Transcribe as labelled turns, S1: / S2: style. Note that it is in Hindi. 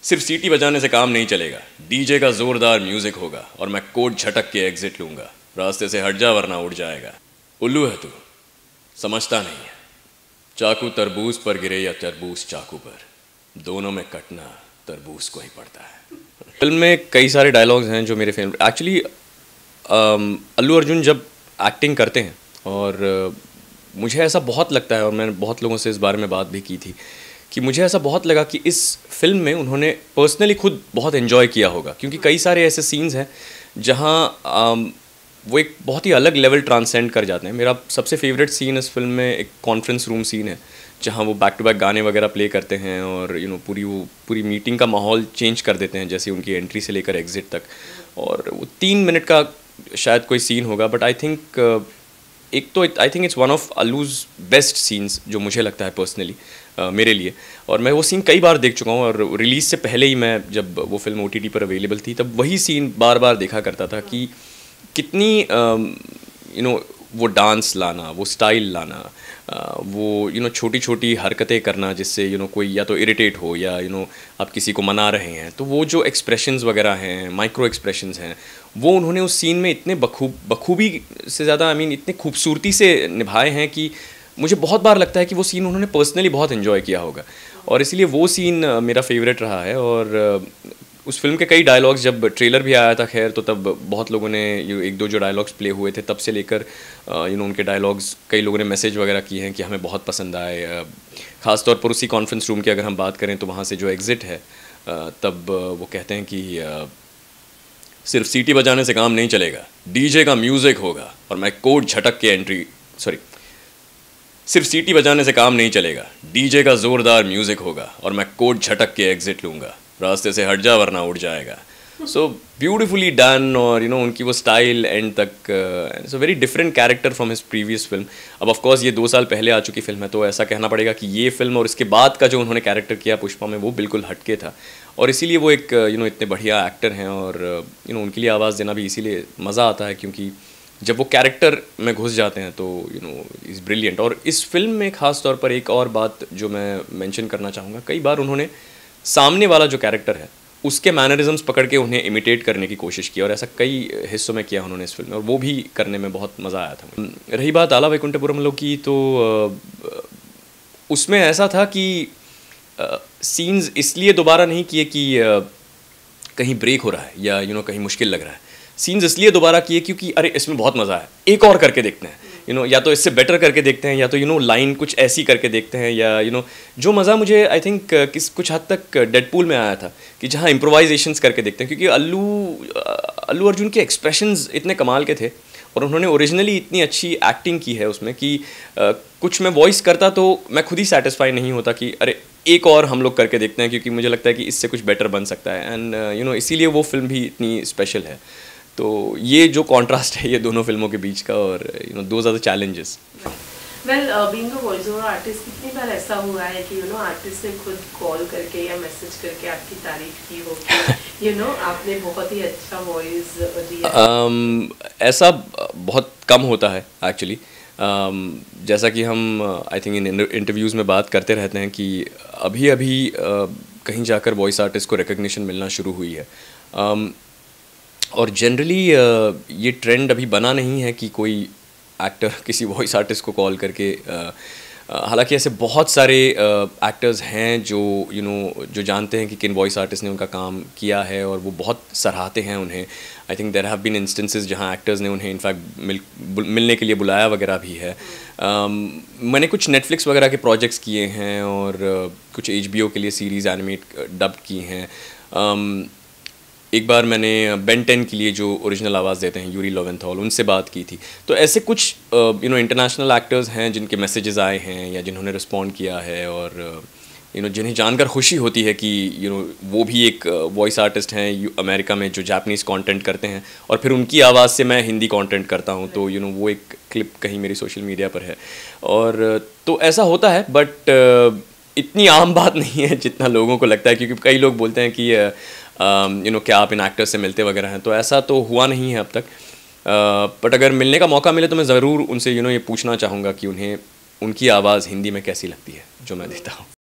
S1: सिर्फ सीटी बजाने से काम नहीं चलेगा, डीजे का जोरदार म्यूजिक होगा और मैं कोड झटक के एग्जिट लूंगा। रास्ते से हट जा वरना उड़ जाएगा। उल्लू है तू, समझता नहीं है। चाकू तरबूज पर गिरे या तरबूज चाकू पर, दोनों में कटना तरबूज को ही पड़ता है। फिल्म में कई सारे डायलॉग्स हैं जो मेरे फेवरेट। एक्चुअली अल्लू अर्जुन जब एक्टिंग करते हैं और मुझे ऐसा बहुत लगता है, और मैंने बहुत लोगों से इस बारे में बात भी की थी, कि मुझे ऐसा बहुत लगा कि इस फिल्म में उन्होंने पर्सनली खुद बहुत एंजॉय किया होगा, क्योंकि कई सारे ऐसे सीन्स हैं जहाँ वो एक बहुत ही अलग लेवल ट्रांसेंड कर जाते हैं। मेरा सबसे फेवरेट सीन इस फिल्म में एक कॉन्फ्रेंस रूम सीन है, जहाँ वो बैक टू बैक गाने वगैरह प्ले करते हैं और पूरी मीटिंग का माहौल चेंज कर देते हैं, जैसे उनकी एंट्री से लेकर एग्जिट तक। और वो 3 मिनट का शायद कोई सीन होगा, but I think I think it's one of Allu's best scenes, जो मुझे लगता है पर्सनली मेरे लिए। और मैं वो सीन कई बार देख चुका हूँ, और रिलीज़ से पहले ही मैं, जब वो फिल्म OTT पर अवेलेबल थी, तब वही सीन बार बार देखा करता था कि कितनी वो डांस लाना, वो स्टाइल लाना, वो छोटी छोटी हरकतें करना, जिससे कोई या तो इरिटेट हो या आप किसी को मना रहे हैं, तो वो जो एक्सप्रेशंस वगैरह हैं, माइक्रो एक्सप्रेशंस हैं, वो उन्होंने उस सीन में इतने बखूबी से ज़्यादा इतने खूबसूरती से निभाए हैं कि मुझे बहुत बार लगता है कि वो सीन उन्होंने पर्सनली बहुत एंजॉय किया होगा, और इसलिए वो सीन मेरा फेवरेट रहा है। और उस फिल्म के कई डायलॉग्स, जब ट्रेलर भी आया था खैर, तो तब बहुत लोगों ने 1-2 जो डायलॉग्स प्ले हुए थे, तब से लेकर उनके डायलॉग्स कई लोगों ने मैसेज वगैरह किए हैं कि हमें बहुत पसंद आए। ख़ास तौर पर उसी कॉन्फ्रेंस रूम की अगर हम बात करें, तो वहाँ से जो एग्ज़िट है, तब वो कहते हैं कि सिर्फ सीटी बजाने से काम नहीं चलेगा, डीजे का म्यूज़िक होगा और मैं कोड झटक के सिर्फ सीटी बजाने से काम नहीं चलेगा, डीजे का ज़ोरदार म्यूज़िक होगा और मैं कोड झटक के एग्जिट लूँगा। रास्ते से हट जा वरना उड़ जाएगा। सो ब्यूटिफुली डन, और उनकी वो स्टाइल एंड तक, it's a very different character from his previous film. अब ऑफ कोर्स ये 2 साल पहले आ चुकी फिल्म है, तो ऐसा कहना पड़ेगा कि ये फिल्म और इसके बाद का जो उन्होंने कैरेक्टर किया पुष्पा में, वो बिल्कुल हटके था, और इसीलिए वो एक इतने बढ़िया एक्टर हैं। और उनके लिए आवाज़ देना भी इसीलिए मज़ा आता है, क्योंकि जब वो कैरेक्टर में घुस जाते हैं तो इज़ ब्रिलियंट। और इस फिल्म में ख़ास तौर पर एक और बात जो मैं मेंशन करना चाहूँगा, कई बार उन्होंने सामने वाला जो कैरेक्टर है उसके मैनरिज्म्स पकड़ के उन्हें इमिटेट करने की कोशिश की, और ऐसा कई हिस्सों में किया उन्होंने इस फिल्म में, और वो भी करने में बहुत मज़ा आया था। रही बात आला वैकुंठपुरम लोग की, तो उसमें ऐसा था कि सीन्स इसलिए दोबारा नहीं किए कि कहीं ब्रेक हो रहा है या कहीं मुश्किल लग रहा है। सीन्स इसलिए दोबारा किए क्योंकि अरे इसमें बहुत मज़ा है, एक और करके देखते हैं, या तो इससे बेटर करके देखते हैं, या तो लाइन कुछ ऐसी करके देखते हैं, या जो मज़ा मुझे आई थिंक कुछ हद तक डेडपूल में आया था, कि जहाँ इम्प्रोवाइजेशंस करके देखते हैं, क्योंकि अल्लू अर्जुन के एक्सप्रेशंस इतने कमाल के थे, और उन्होंने ओरिजिनली इतनी अच्छी एक्टिंग की है उसमें कि कुछ मैं वॉइस करता तो मैं खुद ही सेटिस्फाई नहीं होता कि अरे एक और हम लोग करके देखते हैं, क्योंकि मुझे लगता है कि इससे कुछ बेटर बन सकता है। एंड इसीलिए वो फिल्म भी इतनी स्पेशल है। तो ये जो कॉन्ट्रास्ट है ये दोनों फिल्मों के बीच का, और those are the challenges.
S2: Well, being a voice over artist, कितनी बार ऐसा हुआ है कि आर्टिस्ट ने खुद कॉल करके या मैसेज करके आपकी तारीफ की हो कि आपने बहुत ही अच्छा वॉइस दिया? ऐसा
S1: बहुत कम होता है एक्चुअली। जैसा कि हम आई थिंक इन इंटरव्यूज़ में बात करते रहते हैं कि अभी कहीं जाकर वॉइस आर्टिस्ट को रिकग्निशन मिलना शुरू हुई है, और जनरली ये ट्रेंड अभी बना नहीं है कि कोई एक्टर किसी वॉइस आर्टिस्ट को कॉल करके, हालांकि ऐसे बहुत सारे एक्टर्स हैं जो जो जानते हैं कि किन वॉइस आर्टिस्ट ने उनका काम किया है, और वो बहुत सराहते हैं उन्हें। I think there have been instances जहां एक्टर्स ने उन्हें इनफैक्ट मिलने के लिए बुलाया वगैरह भी है। मैंने कुछ नेटफ्लिक्स वगैरह के प्रोजेक्ट्स किए हैं, और कुछ HBO के लिए सीरीज़ एनिमेट डब की हैं। एक बार मैंने बेन 10 के लिए जो ओरिजिनल आवाज़ देते हैं यूरी लोवेंथॉल, उनसे बात की थी। तो ऐसे कुछ इंटरनेशनल एक्टर्स हैं जिनके मैसेजेस आए हैं या जिन्होंने रिस्पॉन्ड किया है, और जिन्हें जानकर खुशी होती है कि वो भी एक वॉइस आर्टिस्ट हैं अमेरिका में जो जापानीज़ कंटेंट करते हैं, और फिर उनकी आवाज़ से मैं हिंदी कंटेंट करता हूँ, तो वो एक क्लिप कहीं मेरी सोशल मीडिया पर है। और तो ऐसा होता है, बट इतनी आम बात नहीं है जितना लोगों को लगता है, क्योंकि कई लोग बोलते हैं कि क्या आप इन एक्टर्स से मिलते वगैरह हैं, तो ऐसा तो हुआ नहीं है अब तक। बट अगर मिलने का मौका मिले तो मैं ज़रूर उनसे ये पूछना चाहूँगा कि उन्हें उनकी आवाज़ हिंदी में कैसी लगती है जो मैं देता हूँ।